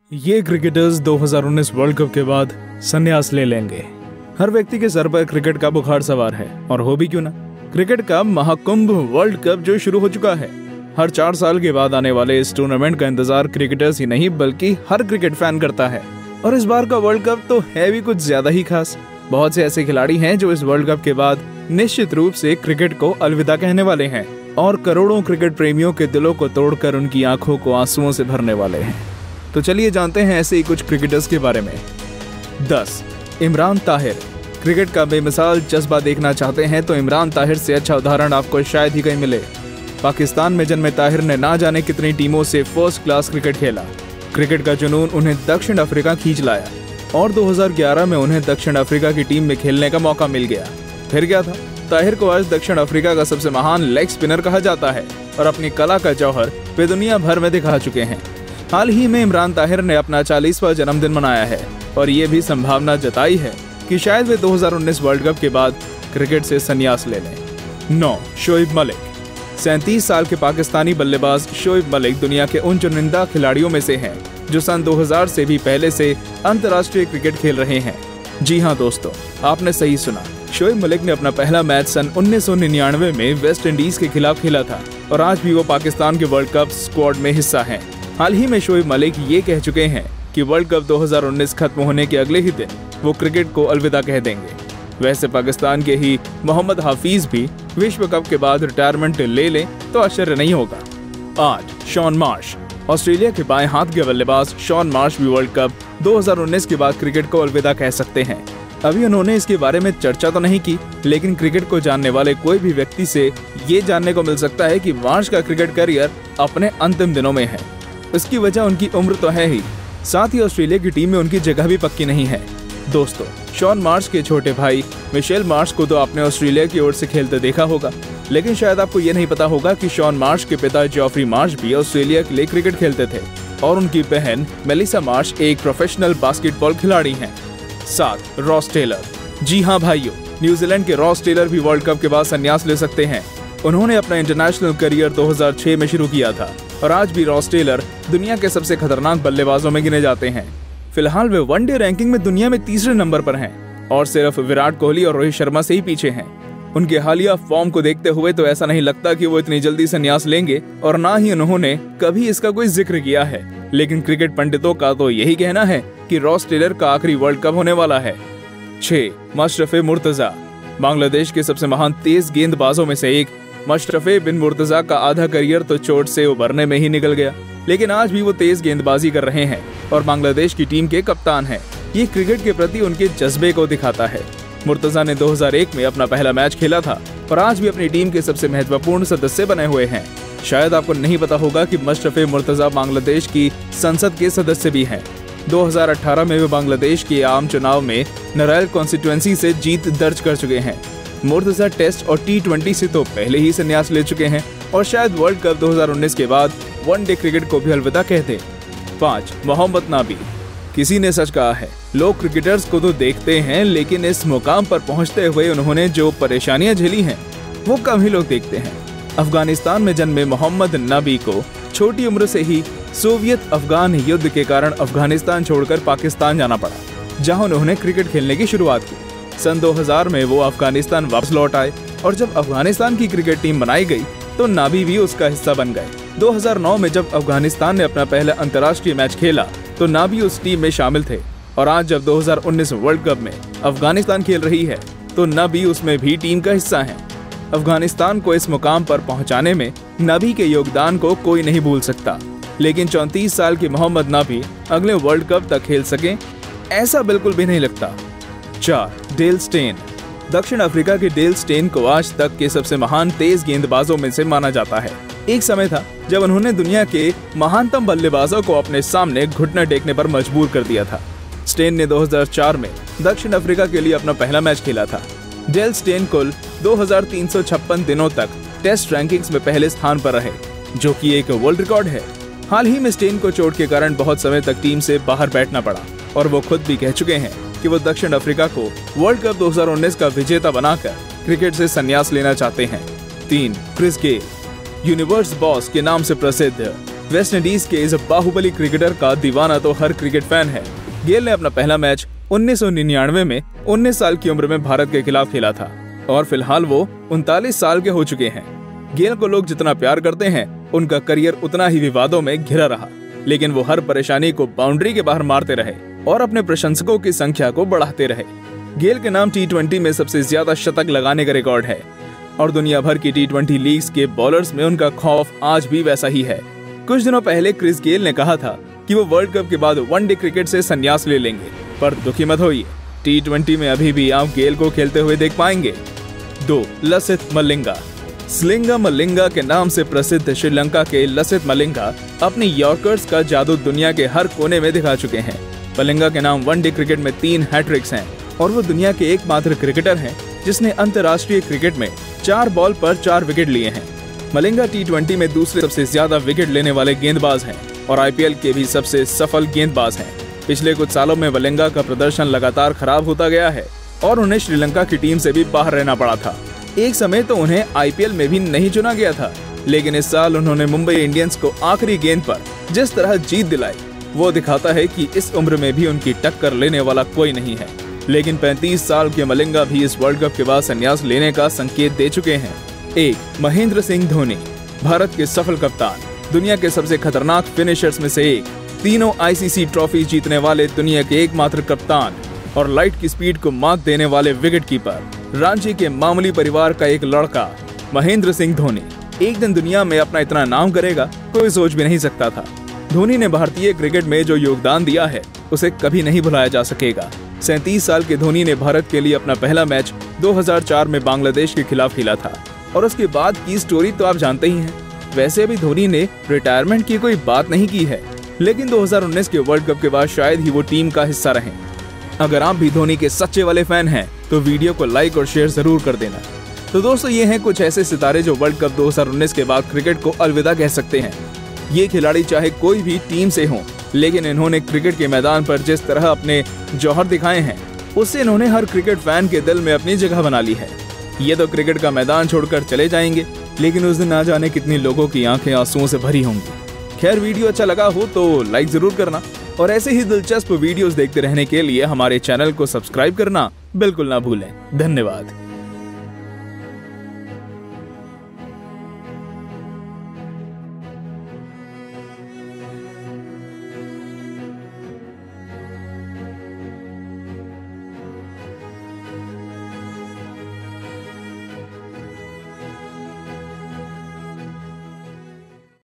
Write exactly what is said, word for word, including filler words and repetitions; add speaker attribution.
Speaker 1: ये क्रिकेटर्स दो हज़ार उन्नीस वर्ल्ड कप के बाद संन्यास ले लेंगे। हर व्यक्ति के सर पर क्रिकेट का बुखार सवार है, और हो भी क्यों ना। क्रिकेट का महाकुंभ वर्ल्ड कप जो शुरू हो चुका है। हर चार साल के बाद आने वाले इस टूर्नामेंट का इंतजार क्रिकेटर्स ही नहीं बल्कि हर क्रिकेट फैन करता है। और इस बार का वर्ल्ड कप तो है भी कुछ ज्यादा ही खास। बहुत से ऐसे खिलाड़ी हैं जो इस वर्ल्ड कप के बाद निश्चित रूप से क्रिकेट को अलविदा कहने वाले हैं, और करोड़ों क्रिकेट प्रेमियों के दिलों को तोड़कर उनकी आंखों को आंसुओं से भरने वाले हैं। तो चलिए जानते हैं ऐसे ही कुछ क्रिकेटर्स के बारे में। दस इमरान ताहिर। क्रिकेट का बेमिसाल जज्बा देखना चाहते हैं तो इमरान ताहिर से अच्छा उदाहरण आपको शायद ही कहीं मिले। पाकिस्तान में जन्मे ताहिर ने ना जाने कितनी टीमों से फर्स्ट क्लास क्रिकेट खेला। क्रिकेट का जुनून उन्हें दक्षिण अफ्रीका खींच लाया, और दो हज़ार ग्यारह में उन्हें दक्षिण अफ्रीका की टीम में खेलने का मौका मिल गया। फिर क्या था, ताहिर को आज दक्षिण अफ्रीका का सबसे महान लेग स्पिनर कहा जाता है, और अपनी कला का जौहर वे दुनिया भर में दिखा चुके हैं। हाल ही में इमरान ताहिर ने अपना चालीसवां जन्मदिन मनाया है, और ये भी संभावना जताई है कि शायद वे दो हज़ार उन्नीस वर्ल्ड कप के बाद क्रिकेट से संन्यास ले लें। नौ शोएब मलिक। सैंतीस साल के पाकिस्तानी बल्लेबाज शोएब मलिक दुनिया के उन चुनिंदा खिलाड़ियों में से हैं जो सन दो हज़ार से भी पहले से अंतर्राष्ट्रीय क्रिकेट खेल रहे हैं। जी हाँ दोस्तों, आपने सही सुना। शोएब मलिक ने अपना पहला मैच सन उन्नीस सौ निन्यानवे में वेस्ट इंडीज के खिलाफ खेला था, और आज भी वो पाकिस्तान के वर्ल्ड कप स्क्वाड में हिस्सा हैं। हाल ही में शोएब मलिक ये कह चुके हैं कि वर्ल्ड कप दो हज़ार उन्नीस खत्म होने के अगले ही दिन वो क्रिकेट को अलविदा कह देंगे। वैसे पाकिस्तान के ही मोहम्मद हाफिज भी विश्व कप के बाद रिटायरमेंट ले लें तो आश्चर्य नहीं होगा। आठ शॉन मार्श। ऑस्ट्रेलिया के बाएं हाथ के बल्लेबाज शॉन मार्श भी वर्ल्ड कप दो हज़ार उन्नीस के बाद क्रिकेट को अलविदा कह सकते हैं। अभी उन्होंने इसके बारे में चर्चा तो नहीं की, लेकिन क्रिकेट को जानने वाले कोई भी व्यक्ति से ये जानने को मिल सकता है कि मार्श का क्रिकेट करियर अपने अंतिम दिनों में है। इसकी वजह उनकी उम्र तो है ही, साथ ही ऑस्ट्रेलिया की टीम में उनकी जगह भी पक्की नहीं है। दोस्तों, शॉन मार्श के छोटे भाई मिशेल मार्श को तो आपने ऑस्ट्रेलिया की ओर से खेलते देखा होगा, लेकिन शायद आपको ये नहीं पता होगा कि शॉन मार्श के पिता जॉफरी मार्श भी ऑस्ट्रेलिया के लिए क्रिकेट खेलते थे, और उनकी बहन मेलिसा मार्श एक प्रोफेशनल बास्केटबॉल खिलाड़ी हैं। सात रॉस टेलर। जी हाँ भाइयों, न्यूजीलैंड के रॉस टेलर भी वर्ल्ड कप के बाद संन्यास ले सकते हैं। उन्होंने अपना इंटरनेशनल करियर दो हज़ार छह में शुरू किया था, और आज भी रॉस टेलर दुनिया के सबसे खतरनाक बल्लेबाजों में गिने जाते हैं। फिलहाल वे वनडे रैंकिंग में दुनिया में तीसरे नंबर पर हैं, और सिर्फ विराट कोहली और रोहित शर्मा से ही पीछे हैं। उनके हालिया फॉर्म को देखते हुए तो ऐसा नहीं लगता कि वो इतनी जल्दी संन्यास लेंगे, और ना ही उन्होंने कभी इसका कोई जिक्र किया है। लेकिन क्रिकेट पंडितों का तो यही कहना है कि रॉस टेलर का आखिरी वर्ल्ड कप होने वाला है। छह मशरफे मुर्तजा। बांग्लादेश के सबसे महान तेज गेंदबाजों में से एक मशरफे बिन मुर्तजा का आधा करियर तो चोट से उबरने में ही निकल गया, लेकिन आज भी वो तेज गेंदबाजी कर रहे हैं और बांग्लादेश की टीम के कप्तान हैं। ये क्रिकेट के प्रति उनके जज्बे को दिखाता है। मुर्तजा ने दो हज़ार एक में अपना पहला मैच खेला था, और आज भी अपनी टीम के सबसे महत्वपूर्ण सदस्य बने हुए हैं। शायद आपको नहीं पता होगा कि मशरफे मुर्तजा बांग्लादेश की संसद के सदस्य भी हैं। दो हज़ार अठारह में वे बांग्लादेश के आम चुनाव में नरैल कॉन्स्टिट्यूएंसी से जीत दर्ज कर चुके हैं। मुर्तजा टेस्ट और टी ट्वेंटी से तो पहले ही संन्यास ले चुके हैं, और शायद वर्ल्ड कप दो हज़ार उन्नीस के बाद वनडे क्रिकेट को भी अलविदा कहते। पाँच मोहम्मद नाबी। किसी ने सच कहा है, लोग क्रिकेटर्स को तो देखते हैं, लेकिन इस मुकाम पर पहुंचते हुए उन्होंने जो परेशानियां झेली हैं वो कम ही लोग देखते हैं। अफगानिस्तान में जन्मे मोहम्मद नाबी को छोटी उम्र से ही सोवियत अफगान युद्ध के कारण अफगानिस्तान छोड़कर पाकिस्तान जाना पड़ा, जहां उन्होंने क्रिकेट खेलने की शुरुआत की। सन दो हज़ार में वो अफगानिस्तान वापस लौट आए, और जब अफगानिस्तान की क्रिकेट टीम बनाई गई तो नाबी भी उसका हिस्सा बन गए। दो हज़ार नौ में जब अफगानिस्तान ने अपना पहला अंतर्राष्ट्रीय मैच खेला तो नाबी उस टीम में शामिल थे, और आज जब दो हज़ार उन्नीस वर्ल्ड कप में अफगानिस्तान खेल रही है तो नाबी उसमें भी टीम का हिस्सा है। अफगानिस्तान को इस मुकाम पर पहुंचाने में नाबी के योगदान को कोई नहीं भूल सकता, लेकिन चौंतीस साल के मोहम्मद नाबी अगले वर्ल्ड कप तक खेल सके ऐसा बिल्कुल भी नहीं लगता। चार डेल स्टेन। दक्षिण अफ्रीका के डेल स्टेन को आज तक के सबसे महान तेज गेंदबाजों में से माना जाता है। एक समय था जब उन्होंने दुनिया के महानतम बल्लेबाजों को अपने सामने घुटना टेकने पर मजबूर कर दिया था। स्टेन ने दो हज़ार चार में दक्षिण अफ्रीका के लिए अपना पहला मैच खेला था। डेल स्टेन कुल दो हज़ार तीन सौ छप्पन दिनों तक टेस्ट रैंकिंग्स में पहले स्थान पर रहे, जो कि एक वर्ल्ड रिकॉर्ड है। हाल ही में स्टेन को चोट के कारण बहुत समय तक टीम से बाहर बैठना पड़ा, और वो खुद भी कह चुके हैं कि वो दक्षिण अफ्रीका को वर्ल्ड कप दो हज़ार उन्नीस का विजेता बनाकर क्रिकेट से संन्यास लेना चाहते हैं। तीन क्रिस गेल। यूनिवर्स बॉस के नाम से प्रसिद्ध वेस्ट इंडीज के इस बाहुबली क्रिकेटर का दीवाना तो हर क्रिकेट फैन है। गेल ने अपना पहला मैच उन्नीस सौ निन्यानवे में उन्नीस साल की उम्र में भारत के खिलाफ खेला था और फिलहाल वो उनतालीस साल के हो चुके हैं। गेल को लोग जितना प्यार करते हैं, उनका करियर उतना ही विवादों में घिरा रहा, लेकिन वो हर परेशानी को बाउंड्री के बाहर मारते रहे और अपने प्रशंसकों की संख्या को बढ़ाते रहे। गेल के नाम टी ट्वेंटी में सबसे ज्यादा शतक लगाने का रिकॉर्ड है और दुनिया भर की टी ट्वेंटी लीग्स के बॉलर्स में उनका खौफ आज भी वैसा ही है। कुछ दिनों पहले क्रिस गेल ने कहा था कि वो वर्ल्ड कप के बाद वनडे क्रिकेट से संन्यास ले लेंगे, पर दुखी मत होइए, टी ट्वेंटी में अभी भी आप गेल को खेलते हुए देख पाएंगे। दो लसिथ मलिंगा। स्लिंगा मलिंगा के नाम से प्रसिद्ध श्रीलंका के लसिथ मलिंगा अपनी यॉर्कर्स का जादू दुनिया के हर कोने में दिखा चुके हैं। मलिंगा के नाम वनडे क्रिकेट में तीन हैट्रिक्स हैं और वो दुनिया के एकमात्र क्रिकेटर हैं जिसने अंतर्राष्ट्रीय क्रिकेट में चार बॉल पर चार विकेट लिए हैं। मलिंगा टी ट्वेंटी में दूसरे सबसे ज्यादा विकेट लेने वाले गेंदबाज हैं और आई पी एल के भी सबसे सफल गेंदबाज हैं। पिछले कुछ सालों में मलिंगा का प्रदर्शन लगातार खराब होता गया है और उन्हें श्रीलंका की टीम से भी बाहर रहना पड़ा था। एक समय तो उन्हें आई पी एल में भी नहीं चुना गया था, लेकिन इस साल उन्होंने मुंबई इंडियंस को आखिरी गेंद पर जिस तरह जीत दिलाई, वो दिखाता है कि इस उम्र में भी उनकी टक्कर लेने वाला कोई नहीं है। लेकिन पैंतीस साल के मलिंगा भी इस वर्ल्ड कप के बाद संन्यास लेने का संकेत दे चुके हैं। एक महेंद्र सिंह धोनी, भारत के सफल कप्तान, दुनिया के सबसे खतरनाक फिनिशर्स में से एक, तीनों आई सी सी ट्रॉफी जीतने वाले दुनिया के एकमात्र कप्तान और लाइट की स्पीड को मात देने वाले विकेट कीपर, रांची के मामूली परिवार का एक लड़का महेंद्र सिंह धोनी एक दिन दुनिया में अपना इतना नाम करेगा, कोई सोच भी नहीं सकता था। धोनी ने भारतीय क्रिकेट में जो योगदान दिया है उसे कभी नहीं भुलाया जा सकेगा। सैंतीस साल के धोनी ने भारत के लिए अपना पहला मैच दो हज़ार चार में बांग्लादेश के खिलाफ खेला था और उसके बाद की स्टोरी तो आप जानते ही हैं। वैसे अभी धोनी ने रिटायरमेंट की कोई बात नहीं की है, लेकिन दो हज़ार उन्नीस के वर्ल्ड कप के बाद शायद ही वो टीम का हिस्सा रहें। अगर आप भी धोनी के सच्चे वाले फैन हैं तो वीडियो को लाइक और शेयर जरूर कर देना। तो दोस्तों, ये हैं कुछ ऐसे सितारे जो वर्ल्ड कप दो हज़ार उन्नीस के बाद क्रिकेट को अलविदा कह सकते हैं। ये खिलाड़ी चाहे कोई भी टीम से हों, लेकिन इन्होंने क्रिकेट के मैदान पर जिस तरह अपने जौहर दिखाए हैं, उससे इन्होंने हर क्रिकेट फैन के दिल में अपनी जगह बना ली है। ये तो क्रिकेट का मैदान छोड़कर चले जाएंगे, लेकिन उस दिन ना जाने कितनी लोगों की आंखें आंसुओं से भरी होंगी। खैर, वीडियो अच्छा लगा हो तो लाइक जरूर करना और ऐसे ही दिलचस्प वीडियोस देखते रहने के लिए हमारे चैनल को सब्सक्राइब करना बिल्कुल ना भूलें। धन्यवाद।